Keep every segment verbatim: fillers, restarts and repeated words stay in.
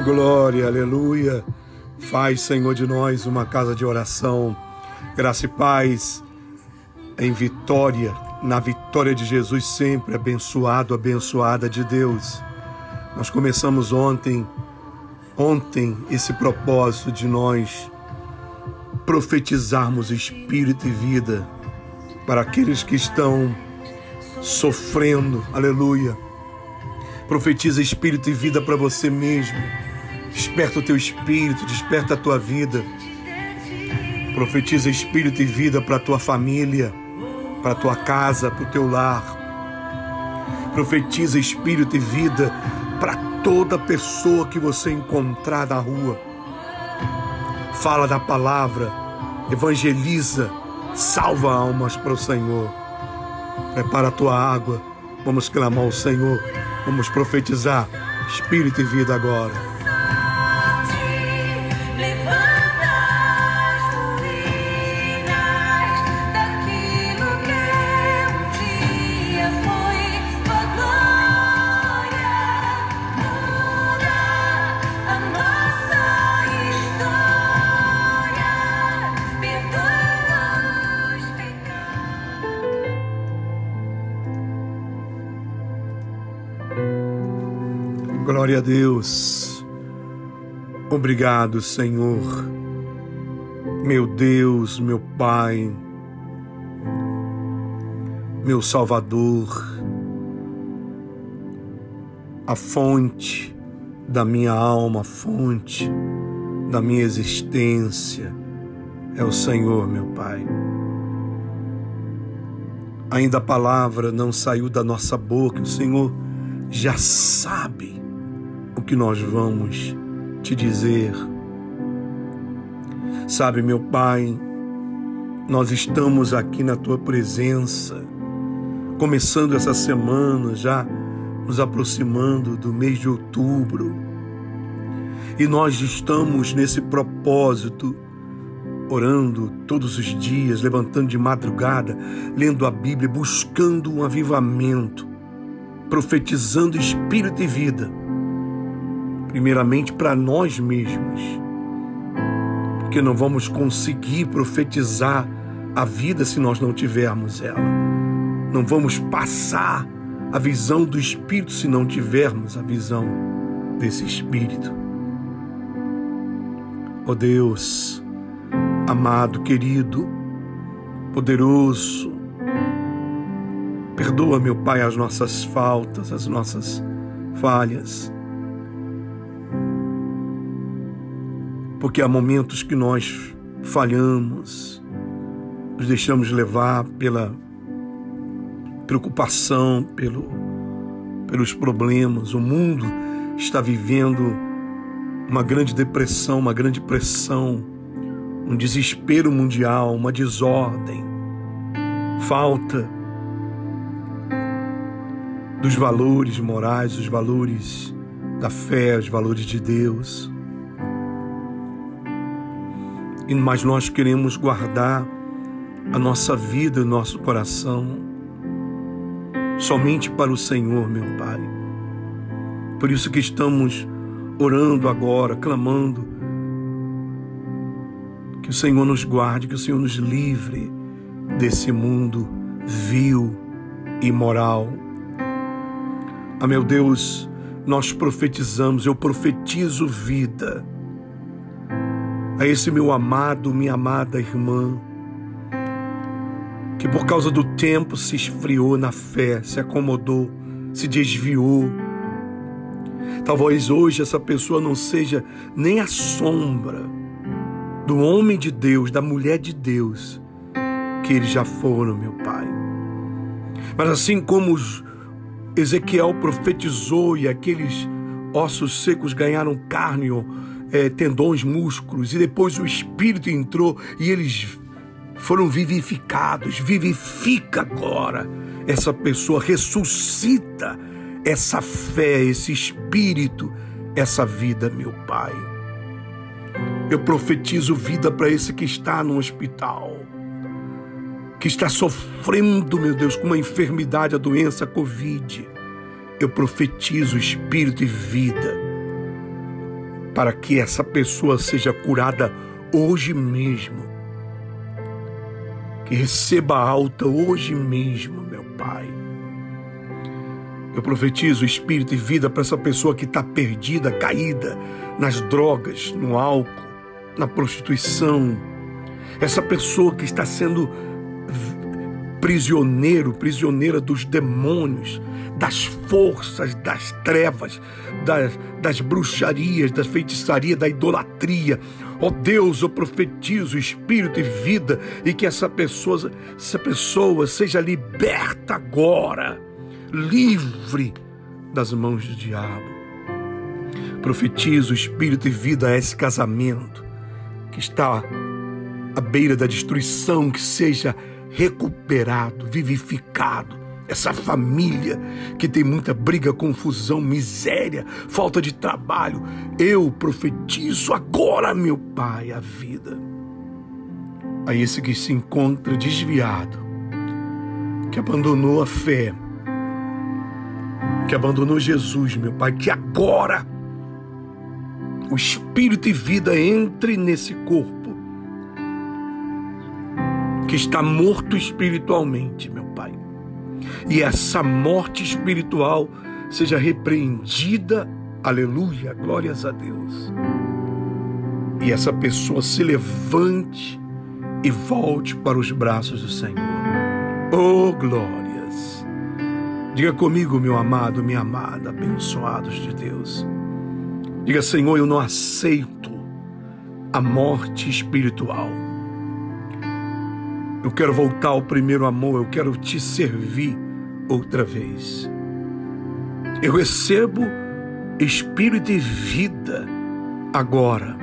glória, aleluia. Faz, Senhor, de nós uma casa de oração. Graça e paz em vitória, na vitória de Jesus sempre, abençoado, abençoada de Deus. Nós começamos ontem, ontem esse propósito de nós profetizarmos espírito e vida para aqueles que estão sofrendo, aleluia. Profetiza espírito e vida para você mesmo. Desperta o teu espírito, desperta a tua vida. Profetiza espírito e vida para a tua família, para a tua casa, para o teu lar. Profetiza espírito e vida para toda pessoa que você encontrar na rua. Fala da palavra, evangeliza, salva almas para o Senhor. Prepara a tua água, vamos clamar ao Senhor, vamos profetizar espírito e vida agora. Glória a Deus. Obrigado, Senhor. Meu Deus, meu Pai, meu Salvador, a fonte da minha alma, a fonte da minha existência é o Senhor, meu Pai. Ainda a palavra não saiu da nossa boca, o Senhor já sabe o que nós vamos te dizer. Sabe, meu Pai, nós estamos aqui na Tua presença, começando essa semana, já nos aproximando do mês de outubro, e nós estamos nesse propósito, orando todos os dias, levantando de madrugada, lendo a Bíblia, buscando um avivamento, profetizando espírito e vida, primeiramente para nós mesmos, porque não vamos conseguir profetizar a vida se nós não tivermos ela. Não vamos passar a visão do Espírito se não tivermos a visão desse Espírito. Ó Deus, amado, querido, poderoso, perdoa, meu Pai, as nossas faltas, as nossas falhas, porque há momentos que nós falhamos, nos deixamos levar pela preocupação, pelo, pelos problemas. O mundo está vivendo uma grande depressão, uma grande pressão, um desespero mundial, uma desordem, falta dos valores morais, os valores da fé, os valores de Deus. Mas nós queremos guardar a nossa vida, o nosso coração somente para o Senhor, meu Pai. Por isso que estamos orando agora, clamando que o Senhor nos guarde, que o Senhor nos livre desse mundo vil e imoral. Ah, meu Deus, nós profetizamos, eu profetizo vida a esse meu amado, minha amada irmã, que por causa do tempo se esfriou na fé, se acomodou, se desviou. Talvez hoje essa pessoa não seja nem a sombra do homem de Deus, da mulher de Deus, que eles já foram, meu Pai. Mas assim como Ezequiel profetizou e aqueles ossos secos ganharam carne, É, tendões, músculos, e depois o Espírito entrou e eles foram vivificados. Vivifica agora essa pessoa, ressuscita essa fé, esse Espírito, essa vida, meu Pai. Eu profetizo vida para esse que está no hospital, que está sofrendo, meu Deus, com uma enfermidade, a doença, a Covid. Eu profetizo Espírito e vida para que essa pessoa seja curada hoje mesmo. Que receba alta hoje mesmo, meu Pai. Eu profetizo espírito e vida para essa pessoa que está perdida, caída nas drogas, no álcool, na prostituição. Essa pessoa que está sendo prisioneiro, prisioneira dos demônios, das forças, das trevas, das, das bruxarias, das feitiçarias, da idolatria. Ó Deus, eu profetizo espírito e vida e que essa pessoa, essa pessoa seja liberta agora, livre das mãos do diabo. Profetizo espírito e vida a esse casamento que está à beira da destruição, que seja recuperado, vivificado. Essa família que tem muita briga, confusão, miséria, falta de trabalho, eu profetizo agora, meu Pai, a vida. A esse que se encontra desviado, que abandonou a fé, que abandonou Jesus, meu Pai, que agora o espírito e vida entre nesse corpo que está morto espiritualmente, meu Pai. E essa morte espiritual seja repreendida, aleluia, glórias a Deus. E essa pessoa se levante e volte para os braços do Senhor. Oh, glórias! Diga comigo, meu amado, minha amada, abençoados de Deus. Diga, Senhor, eu não aceito a morte espiritual. Eu quero voltar ao primeiro amor, eu quero te servir outra vez. Eu recebo espírito e vida agora.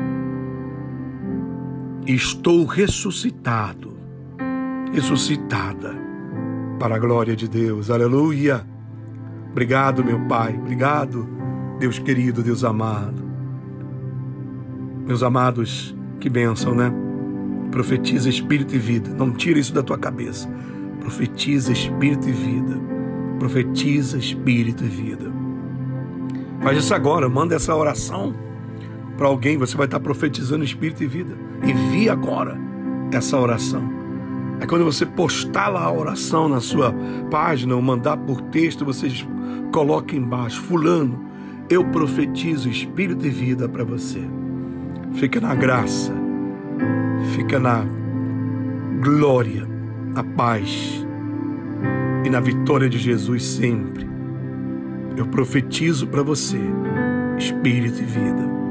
Estou ressuscitado, ressuscitada para a glória de Deus. Aleluia. Obrigado, meu Pai. Obrigado, Deus querido, Deus amado. Meus amados, que bênção, né? Profetiza espírito e vida. Não tira isso da tua cabeça. Profetiza espírito e vida. Profetiza espírito e vida. Faz isso agora. Manda essa oração para alguém. Você vai estar profetizando espírito e vida. Envia agora essa oração. Aí quando você postar lá a oração na sua página ou mandar por texto, vocês coloquem embaixo: fulano, eu profetizo espírito e vida para você. Fica na graça. Fica na glória, na paz e na vitória de Jesus sempre. Eu profetizo para você espírito e vida.